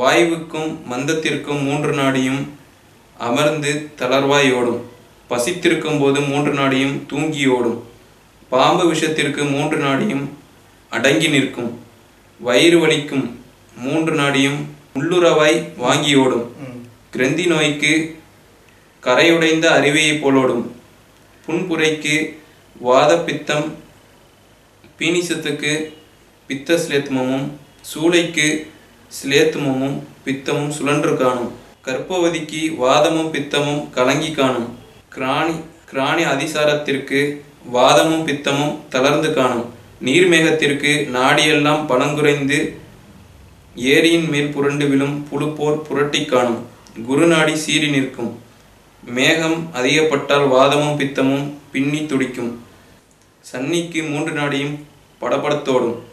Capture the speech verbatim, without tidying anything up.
வாயுவுக்கும் மந்தத்திற்கும் மூன்று நாடியும் அமர்ந்து தளர்வாய் ஓடும். பசித்திருக்கும் போது மூன்று நாடியும் தூங்கி ஓடும். பாம்பு விஷத்திற்கு மூன்று நாடியும் அடங்கி நிற்கும். வயிறு வலிக்கும் மூன்று நாடியும் உள்ளுறவாய் வாங்கி ஓடும். கிரந்தி நோய்க்கு கரையுடைந்த அருவியை போலோடும். புன்புரைக்கு வாத பித்தம், பீனிசத்துக்கு பித்த ஸ்லேத்மமும், சூளைக்கு ஸ்லேத்மமும் பித்தமும் சுழன்று காணும். கர்ப்பவதிக்கு வாதமும் பித்தமும் கலங்கி காணும். கிராணி கிராணி அதிசாரத்திற்கு வாதமும் பித்தமும் தளர்ந்து காணும். நீர்மேகத்திற்கு நாடியெல்லாம் பலங்குறைந்து ஏரியின் மேல் புரண்டு விழும் புழுப்போர் புரட்டி காணும். குருநாடி சீறி நிற்கும். மேகம் அதிகப்பட்டால் வாதமும் பித்தமும் பின்னி துடிக்கும். சன்னிக்கு மூன்று நாடியும் படபடத்தோடும்.